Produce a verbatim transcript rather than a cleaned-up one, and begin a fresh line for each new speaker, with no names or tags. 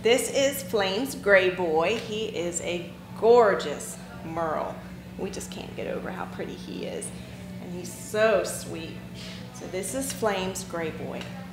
This is Flame's gray boy. He is a gorgeous merle. We just can't get over how pretty he is. And he's so sweet. So this is Flame's gray boy.